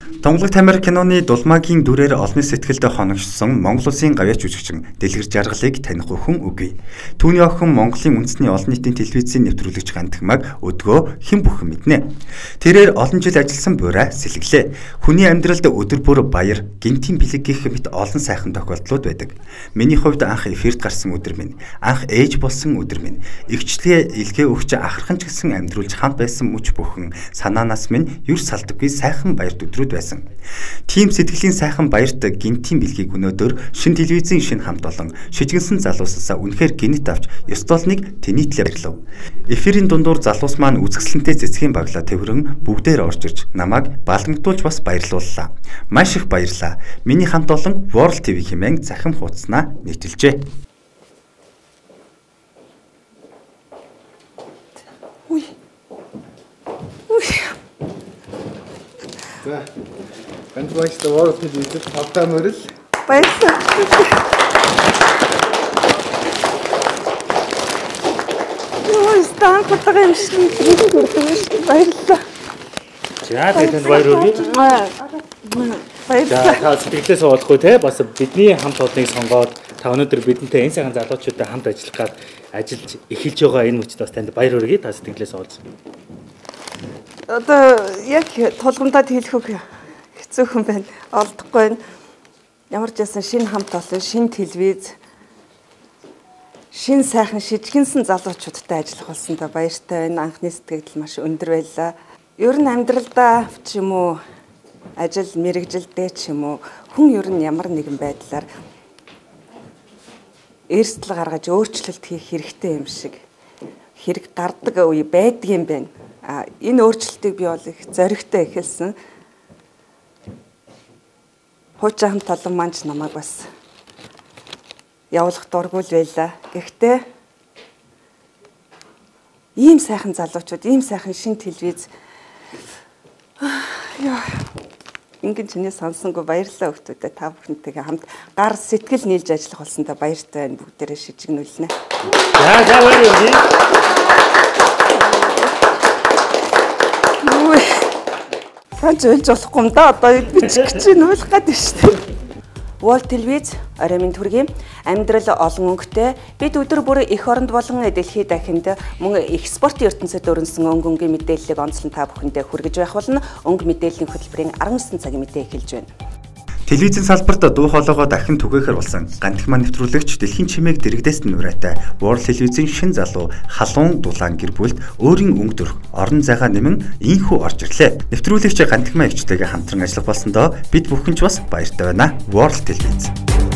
Томглог тамир киноны дулмаагийн дүрээр олонний сэтгэлд хоногшсон Монгол Улсын гавьяач жүжигчин Дэлгэр Жаргалыг таних хүн үгүй. Түүний охин Монголын үндэсний олон нийтийн телевизийн нэвтрүүлэгч Гантхмаг өдгөө хэн бүхэн мэднэ. Тэрээр олон жил ажилласан буурай сэлгэлээ. Хүний амьдралд өдөр бүр баяр, гинтийн бэлэг гэх мэт олон сайхан тохиолдлууд байдаг. Миний хувьд анх эфирт гарсан өдөр минь, анх ээж болсон өдөр минь, эгчлээ илгээ өгч ахархан ч гэсэн амьдруулж хамт байсан мөч бүхэн санаанаас минь юр салдаггүй сайхан баярт өдрүүд байсан. Тим сэтгэлийн сайхан баярт гинтийн бэлгийг өнөөдөр шин телевизийн шин хамт олон шижгэнсэн залуусаасаа үнэхээр гинэт авч ёстолныг тэнийтлээ баярлав. Эфирийн дундуур залуус маань үзэсгэлэнтэй цэцгийн баглаа төвөрөн бүгдээр орж ирж намайг баламтуулж бас баярлууллаа. Маш их баярлаа. Миний хамт олон World TV хэмээн захим хуудаснаа нийтэлжээ. Гантхмагт World TV-д тавтаа мөрөл баярлалаа. Станк утга юм шиг баярлалаа. За тэгээд баяр хүргэе. Баярлалаа. Та сэтгэлээс уулахгүй те бас бидний хамт олоныг сонгоод та өнөөдөр бидэнтэй энэ сайхан залуучуудтай хамт ажиллах гад ажиллаж эхэлж байгаа энэ мөчд бас танд баяр хүргэе. Та сэтгэлээс уулзсан. Одоо яг тулгамдаа хэлэхөө хэцүүхэн байна. Олдохгүй байна. Ямар ч байсан шинэ хамт олон, шинэ телевиз, шинэ сайхан шижгэнсэн залуучуудтай ажиллах болсондоо баяртай байна. Анхны сэтгэл маш өндөр байлаа. Ер нь амьдралдаа ч юм уу, ажил мэргэжилдээ ч юм уу, хүн ер нь ямар нэгэн байдлаар эрсдэл гаргаж өөрчлөлт хийх хэрэгтэй юм шиг хэрэг гардаг үе байдаг юм байна. Энэ өөрчлөлтийг би бол их зоригтой эхэлсэн. Хуучин хамт олон маань ч намайг бас явуулах дургуул байлаа. Гэхдээ ийм сайхан залуучууд, ийм сайхан шинэ телевиз Ингээд чиний сонсонгүй баярлалаа өгтөдөө та бүхэнтэйгээ хамт гар сэтгэл нийлж ажиллах болсондоо баяртай байна. Бүгдээрээ шижигнүүлнэ. За баяр хүргэе. Санч ойлж болохгүй юм да. Одоо би ч гэж нуулах гээд байна шүү дээ. World Televiz орой минь төргий амьдрал олон өнгөтэй бид өдөр бүр эх оронд болон дэлхийд дахинд мөн экспортын ертөнцид өрнсөн өнгө өнгийн мэдээллийг онцлон та бүхэндээ хүргэж байх болно. Өнгө мэдээллийн хөтөлбөрийн 19 цагийн мэдээ эхэлж байна. Телевизийн салбарт дуу хоолойгоо дахин түгээхэр болсон Гантхмаг нэвтрүүлэгч дэлхийн чимээг дэрэгдээс нь нурайтай World Televiz-ийн шин залуу халуун дулаан гэр бүлд өөрийн өнгө төрх орон зайгаа нэмэн инхүү орж ирлээ. Нэвтрүүлэгч Гантхмаг эгчтэйгээ хамтран ажиллах болсондоо бид бүхэн ч бас баяртай байна. World Televiz